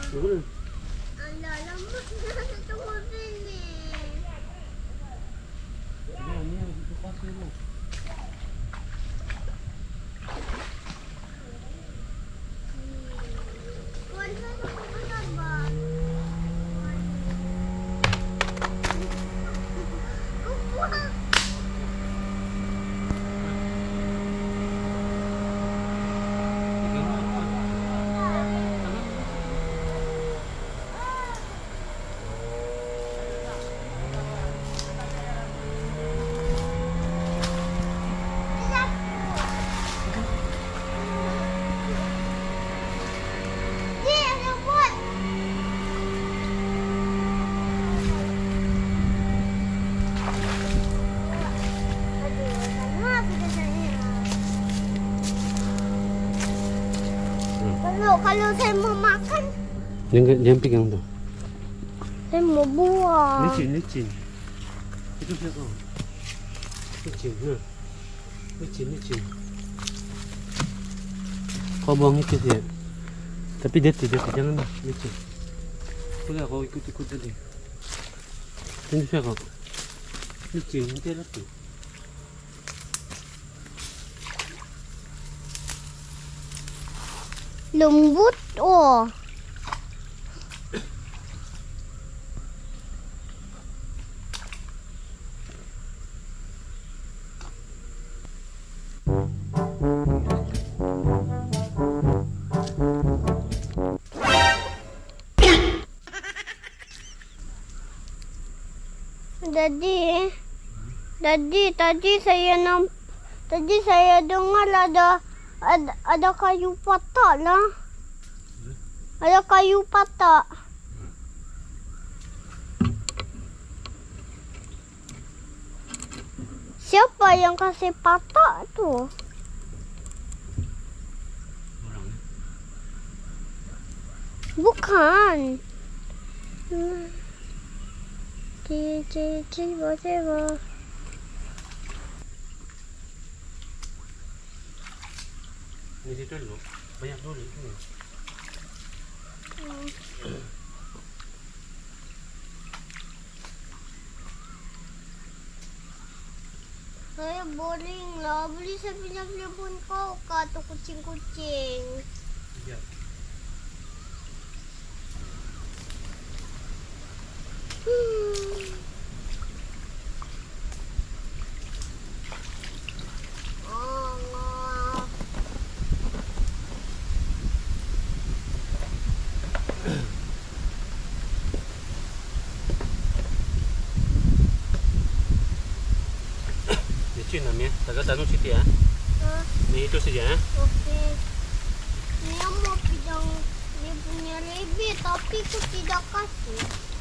Alah, lama nak tunggu sini. Ni itu pasir tu. Tuan saya tunggu sabar. Kuat. Kalau saya mau makan, Jangan pegang tu. saya mau buang. Licin. Itu siapa? Licin, ha. Licin. Kau buang itu dia. Tapi dia janganlah licin. Boleh kau ikut tadi. Ini siapa? Licin, nanti ada tu. Lembut, oh. Tadi saya dengar ada kayu patah lah. Ada kayu patah. Siapa yang kasih patah tu? Bukan. Coba. Ni situ dulu. Banyak dulu ni. Saya boring lah. Beli saya punya telefon kau ke atau kucing-kucing. Ya. Licin namanya. Taga tanong siti ah. Ni itu saja ah. Okey. Dia mau pegang dia punya rabbit tapi aku tidak kasih.